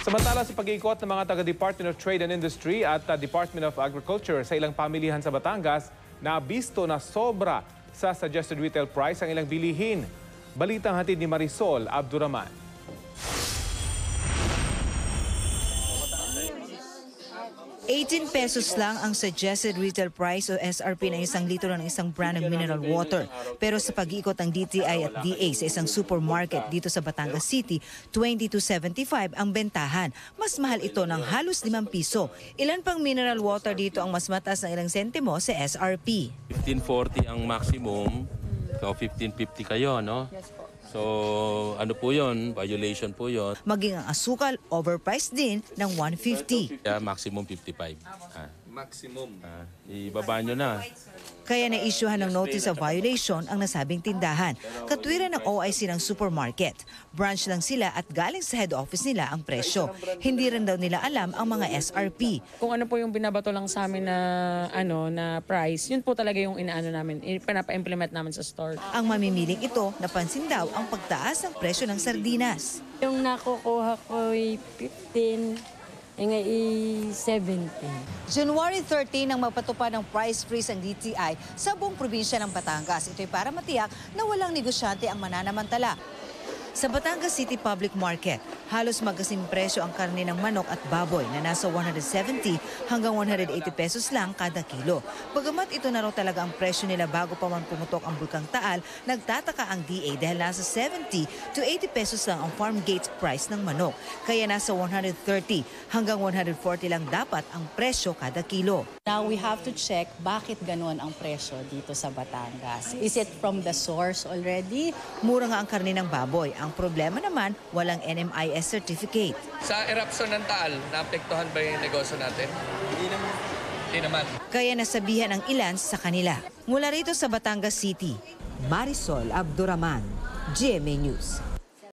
Samantala sa pag-iikot ng mga taga-Department of Trade and Industry at Department of Agriculture sa ilang pamilihan sa Batangas, nabisto na sobra sa suggested retail price ang ilang bilihin. Balitang hatid ni Marisol Abduraman. ₱18 lang ang suggested retail price o SRP ng isang litro ng isang brand ng mineral water. Pero sa pag-iikot ng DTI at DA sa isang supermarket dito sa Batangas City, 22.75 ang bentahan. Mas mahal ito ng halos ₱5. Ilan pang mineral water dito ang mas mataas ng ilang sentimo sa SRP? 1540 ang maximum, so 1550 kayo, no? Yes po. So ano po yun? Violation po yun. Maging ang asukal, overpriced din ng 150. Kaya maximum 55. Maximum. Ibaba nyo na. Kaya na-issuehan ng notice of violation ang nasabing tindahan. Katwiran ng OIC ng supermarket. Branch lang sila at galing sa head office nila ang presyo. Hindi rin daw nila alam ang mga SRP. Kung ano po yung binabato lang sa amin na price, yun po talaga yung inaano namin, pinapa-implement namin sa store. Ang mamimiling ito, napansin daw ang pagtaas ng presyo ng sardinas. Yung nakukuha ko ay 15, ngay 17. January 13 nang magpatupad ng price freeze ang DTI sa buong probinsya ng Batangas. Ito'y para matiyak na walang negosyante ang mananamantala. Sa Batangas City Public Market, halos magkasing presyo ang karne ng manok at baboy na nasa 170 hanggang 180 pesos lang kada kilo. Bagamat ito na raw talaga ang presyo nila bago pa man pumutok ang Bulkang Taal, nagtataka ang DA dahil nasa 70 to 80 pesos lang ang farm gate price ng manok. Kaya nasa 130 hanggang 140 lang dapat ang presyo kada kilo. Now we have to check bakit ganon ang presyo dito sa Batangas. Is it from the source already? Mura nga ang karne ng baboy. Ang problema naman, walang NMIS certificate. Sa eruption ng Taal, naapektuhan ba yung negosyo natin? Hindi naman. Kaya nasabihan ang ilan sa kanila. Mula rito sa Batangas City, Marisol Abduraman, GMA News.